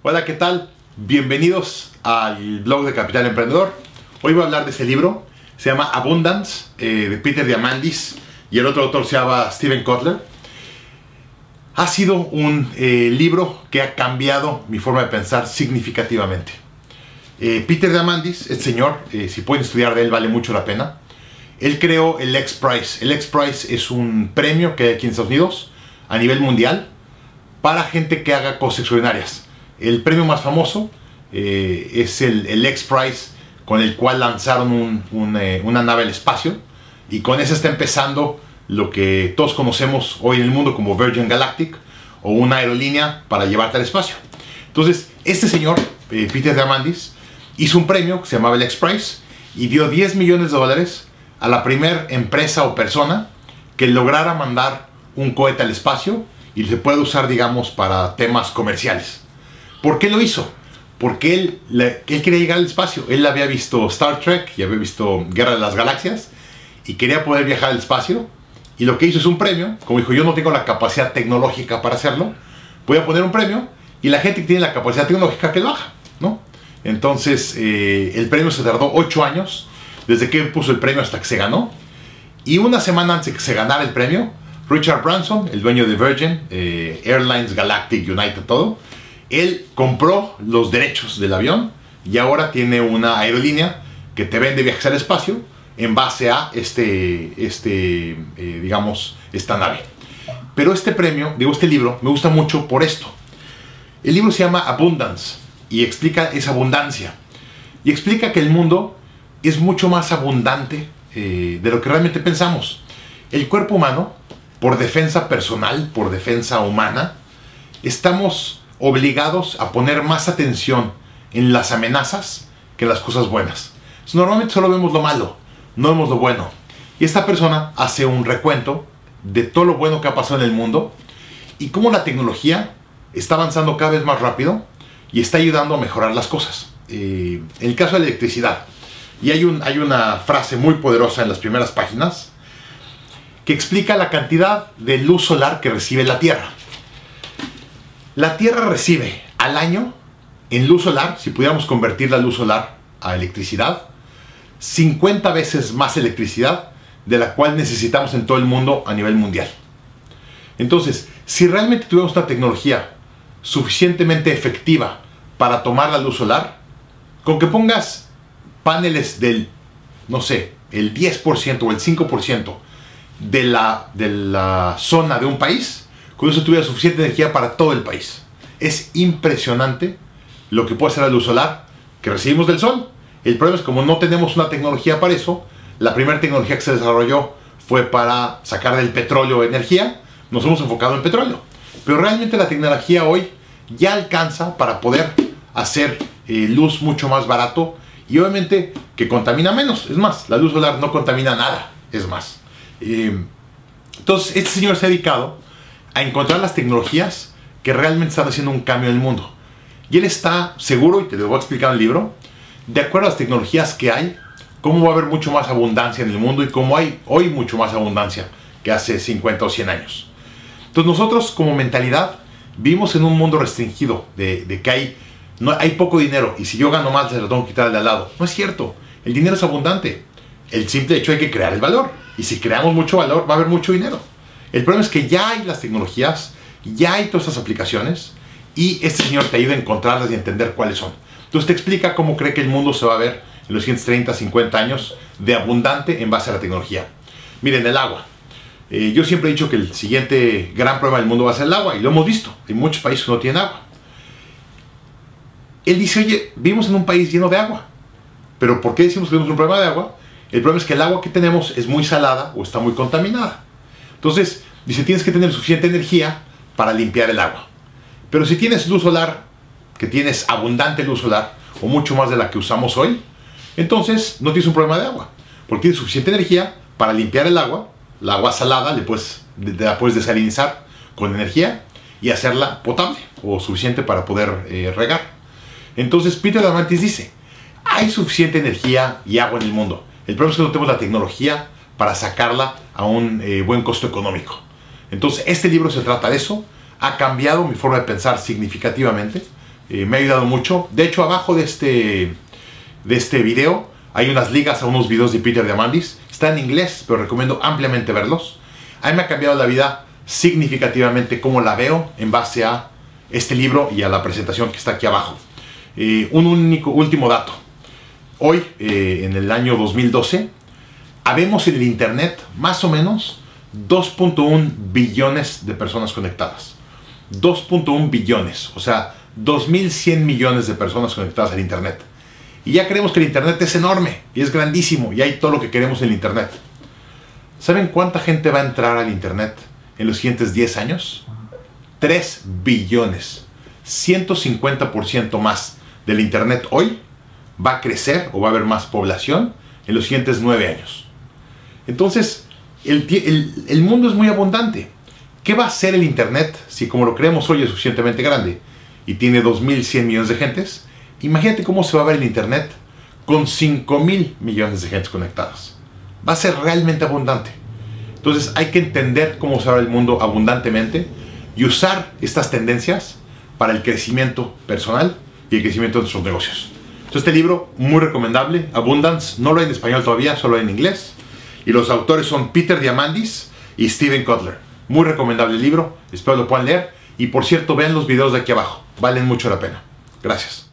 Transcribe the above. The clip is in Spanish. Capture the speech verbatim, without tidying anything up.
Hola, ¿qué tal? Bienvenidos al blog de Capital Emprendedor. Hoy voy a hablar de este libro. Se llama Abundance, eh, de Peter Diamandis, y el otro autor se llama Steven Kotler. Ha sido un eh, libro que ha cambiado mi forma de pensar significativamente. Eh, Peter Diamandis, este señor, eh, si pueden estudiar de él, vale mucho la pena. Él creó el X Prize. El X Prize es un premio que hay aquí en Estados Unidos a nivel mundial para gente que haga cosas extraordinarias. El premio más famoso eh, es el, el X Prize, con el cual lanzaron un, un, eh, una nave al espacio, y con eso está empezando lo que todos conocemos hoy en el mundo como Virgin Galactic, o una aerolínea para llevarte al espacio. Entonces, este señor, eh, Peter Diamandis, hizo un premio que se llamaba el X Prize y dio diez millones de dólares a la primera empresa o persona que lograra mandar un cohete al espacio y se puede usar, digamos, para temas comerciales. ¿Por qué lo hizo? Porque él, le, él quería llegar al espacio. Él había visto Star Trek y había visto Guerra de las Galaxias y quería poder viajar al espacio. Y lo que hizo es un premio. Como dijo, yo no tengo la capacidad tecnológica para hacerlo, voy a poner un premio, y la gente que tiene la capacidad tecnológica que lo haga, ¿no? Entonces, eh, el premio se tardó ocho años, desde que puso el premio hasta que se ganó. Y una semana antes de que se ganara el premio, Richard Branson, el dueño de Virgin, eh, Airlines, Galactic, United, todo, él compró los derechos del avión y ahora tiene una aerolínea que te vende viajes al espacio en base a este, este eh, digamos, esta nave. Pero este premio, digo, este libro, me gusta mucho por esto. El libro se llama Abundance y explica esa abundancia. Y explica que el mundo es mucho más abundante eh, de lo que realmente pensamos. El cuerpo humano, por defensa personal, por defensa humana, estamos obligados a poner más atención en las amenazas que en las cosas buenas. Normalmente solo vemos lo malo, no vemos lo bueno. Y esta persona hace un recuento de todo lo bueno que ha pasado en el mundo y cómo la tecnología está avanzando cada vez más rápido y está ayudando a mejorar las cosas. Eh, en el caso de la electricidad, y hay, un, hay una frase muy poderosa en las primeras páginas que explica la cantidad de luz solar que recibe la Tierra. La Tierra recibe al año, en luz solar, si pudiéramos convertir la luz solar a electricidad, cincuenta veces más electricidad de la cual necesitamos en todo el mundo a nivel mundial. Entonces, si realmente tuviéramos una tecnología suficientemente efectiva para tomar la luz solar, con que pongas paneles del, no sé, el diez por ciento o el cinco por ciento de la, de la zona de un país, con eso tuviera suficiente energía para todo el país. Es impresionante lo que puede hacer la luz solar que recibimos del sol. El problema es, como no tenemos una tecnología para eso, la primera tecnología que se desarrolló fue para sacar del petróleo energía. Nos hemos enfocado en petróleo. Pero realmente la tecnología hoy ya alcanza para poder hacer eh, luz mucho más barato, y obviamente que contamina menos. Es más, la luz solar no contamina nada. Es más. Eh, entonces, este señor se ha dedicado a encontrar las tecnologías que realmente están haciendo un cambio en el mundo. Y él está seguro, y te lo voy a explicar en el libro, de acuerdo a las tecnologías que hay, cómo va a haber mucho más abundancia en el mundo y cómo hay hoy mucho más abundancia que hace cincuenta o cien años. Entonces nosotros, como mentalidad, vivimos en un mundo restringido, de, de que hay, no, hay poco dinero, y si yo gano más, se lo tengo que quitar al de al lado. No es cierto. El dinero es abundante. El simple hecho hay que crear el valor. Y si creamos mucho valor, va a haber mucho dinero. El problema es que ya hay las tecnologías, ya hay todas estas aplicaciones, y este señor te ayuda a encontrarlas y a entender cuáles son. Entonces te explica cómo cree que el mundo se va a ver en los siguientes treinta, cincuenta años de abundante en base a la tecnología. Miren, el agua. Eh, yo siempre he dicho que el siguiente gran problema del mundo va a ser el agua, y lo hemos visto. Hay muchos países que no tienen agua. Él dice, oye, vivimos en un país lleno de agua. ¿Pero por qué decimos que tenemos un problema de agua? El problema es que el agua que tenemos es muy salada o está muy contaminada. Entonces, dice, tienes que tener suficiente energía para limpiar el agua. Pero si tienes luz solar, que tienes abundante luz solar, o mucho más de la que usamos hoy, entonces no tienes un problema de agua, porque tienes suficiente energía para limpiar el agua. La agua salada le puedes, la puedes desalinizar con energía y hacerla potable, o suficiente para poder eh, regar. Entonces Peter Diamandis dice, hay suficiente energía y agua en el mundo. El problema es que no tenemos la tecnología para sacarla a un eh, buen costo económico. Entonces este libro se trata de eso. Ha cambiado mi forma de pensar significativamente. Eh, me ha ayudado mucho. De hecho, abajo de este, de este video hay unas ligas a unos videos de Peter Diamandis. Está en inglés, pero recomiendo ampliamente verlos. A mí me ha cambiado la vida significativamente cómo la veo en base a este libro y a la presentación que está aquí abajo. Eh, un único último dato. Hoy, eh, en el año dos mil doce, habemos en el internet más o menos dos punto uno billones de personas conectadas. dos punto uno billones, o sea, dos mil cien millones de personas conectadas al internet. Y ya creemos que el internet es enorme y es grandísimo y hay todo lo que queremos en el internet. ¿Saben cuánta gente va a entrar al internet en los siguientes diez años? tres billones. ciento cincuenta por ciento más del internet hoy va a crecer o va a haber más población en los siguientes nueve años. Entonces, el, el, el mundo es muy abundante. ¿Qué va a hacer el internet si, como lo creemos hoy, es suficientemente grande y tiene dos mil cien millones de gentes? Imagínate cómo se va a ver el internet con cinco mil millones de gentes conectadas. Va a ser realmente abundante. Entonces hay que entender cómo se va a ver el mundo abundantemente y usar estas tendencias para el crecimiento personal y el crecimiento de nuestros negocios. Entonces, este libro, muy recomendable, Abundance, no lo hay en español todavía, solo hay en inglés. Y los autores son Peter Diamandis y Steven Kotler. Muy recomendable el libro, espero lo puedan leer. Y por cierto, vean los videos de aquí abajo, valen mucho la pena. Gracias.